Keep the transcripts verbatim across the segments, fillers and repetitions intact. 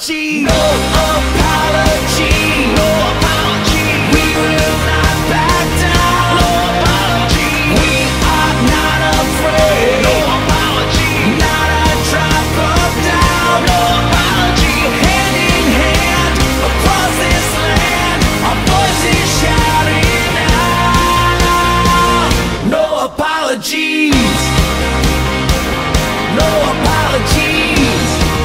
apology. No apology. No apology. We will not back down. No apology. We are not afraid. No apology. Not a drop of down. No apology. Hand in hand across this land, our voices shouting out. No apologies. No apologies.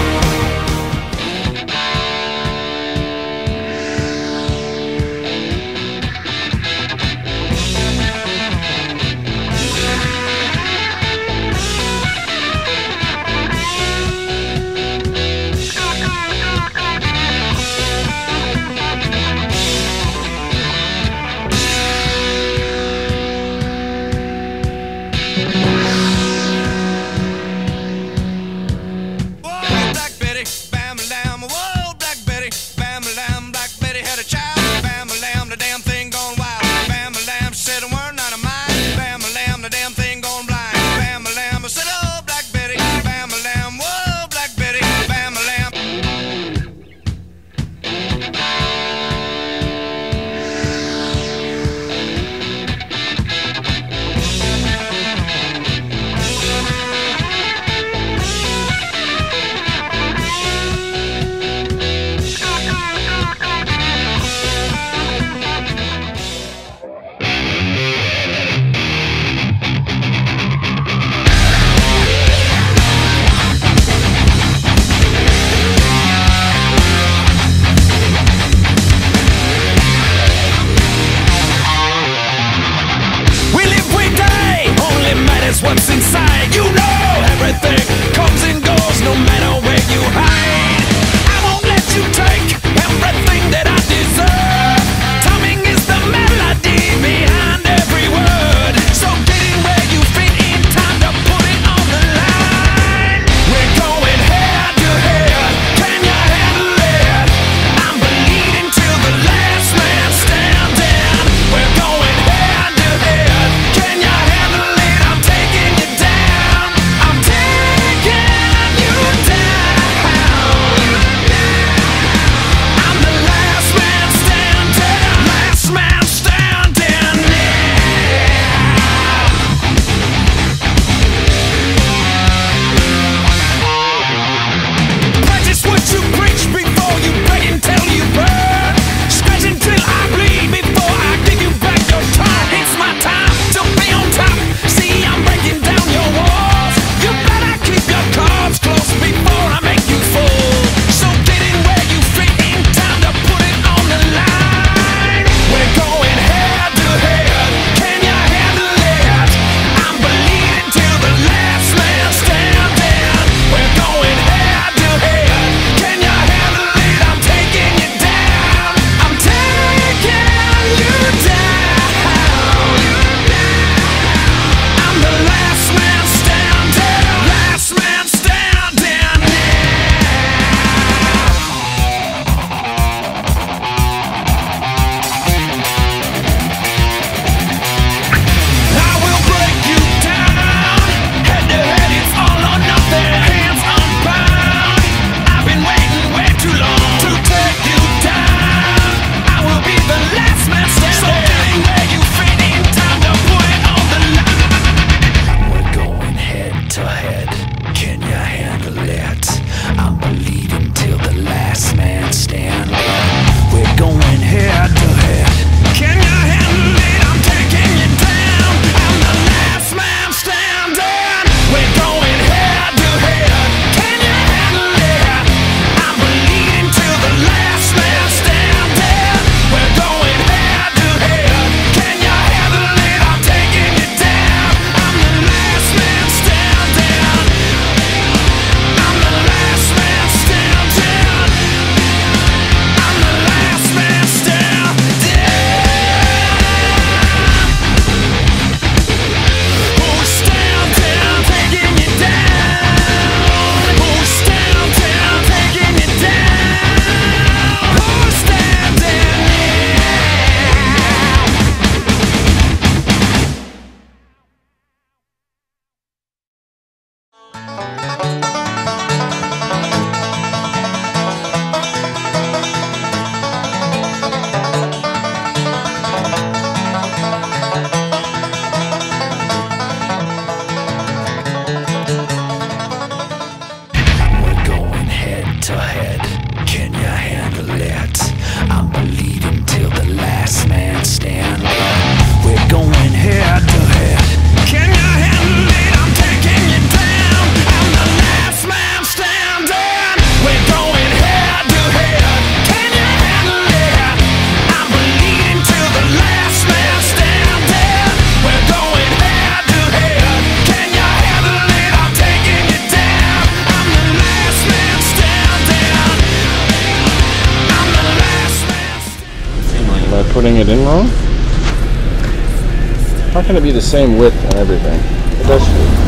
What's inside, you know everything comes and goes no matter where you hide. I won't let you take everything that I deserve. Timing is the melody behind every word. So get in where you fit in, time to put it on the line. We're going head to head, can you handle it? I'm bleeding till the last man standing. We're going head to head, can you handle it? I'm taking you down, I'm taking you down. putting it in wrong? How can it be the same width and everything? It does.